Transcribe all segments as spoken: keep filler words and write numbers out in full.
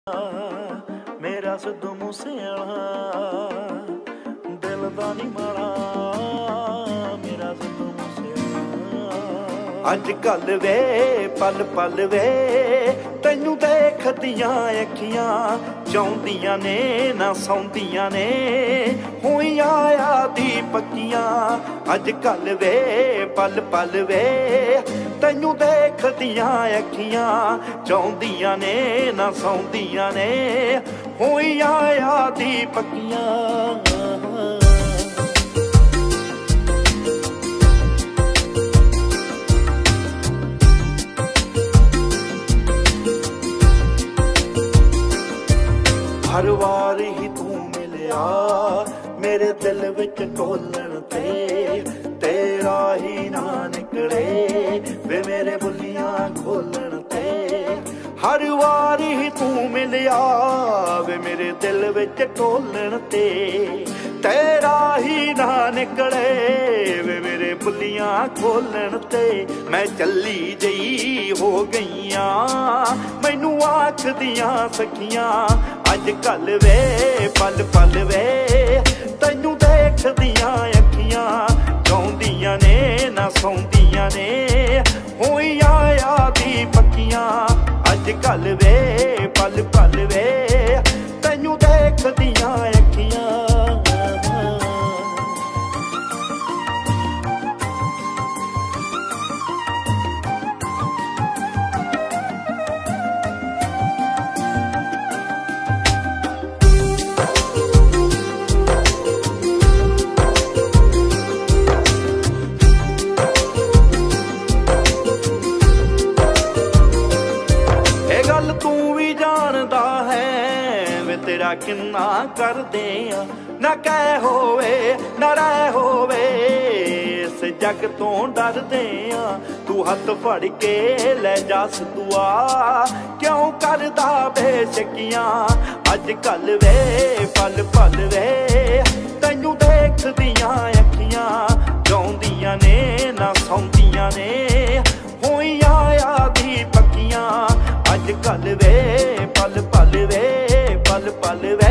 मेरा सिद्धू मूसेवाला दिल दा नी माड़ा, मेरा सिद्धू मूसेवाला। अज कल वे पल पल वे तैनू देखदियां अखियां चाहुंदियां ने ना सौंदियां ने होइयां यादी पक्कियां। अज कल वे पल पल वे तैनू देखदियां अखियां चाहुंदियां ने ना सौंदियां ने होइयां यादी पक्कियां। हर वार ही तू मिलिया मेरे दिल विच ढोलण ते, तेरा ही ना निकले वे मेरे बुलियां खोलण ते। हर वार ही तू मिलिया वे मेरे दिल विच ढोलण ते, तेरा ही ना निकले वे मेरे बुलियां खोलण ते। मैं चली जई हो गईयां मैनू आखदियां सखियां अज कल वे पल पल वे तैनू देखदियां अखियां चाहुंदियां ने ना सौंदियां ने होइयां यादी पक्कियां। अज कल वे पल पल वे तैनू देखदियां अखियां। तू भी जानदा है वे तेरा किन्ना करदे आ, ना कह होवे ना रह होवे इस जग तो डरदे आ। तू हथ फड़ के ले जा सिद्धूआ क्यों करदा बेशकियां। अज कल वे पल पल वे तैनू देखदियां अखियां चाहुंदियां ने ना सौंदियां ने होइयां यादी पक्कियां। अज कल वे पल पल वे पल पल वे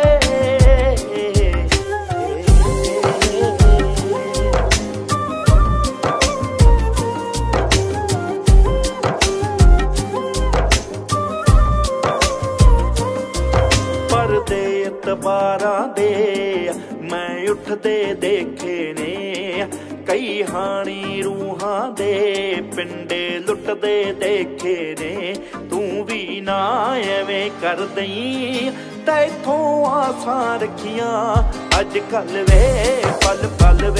परदे इतबारां दे मैं उठदे देखे ने, कई हानी रूहां दे पिंडे लुटदे देखे ने। तू भी ना एवें कर दई तैथों आसां रखियां। अज कल वे पल पल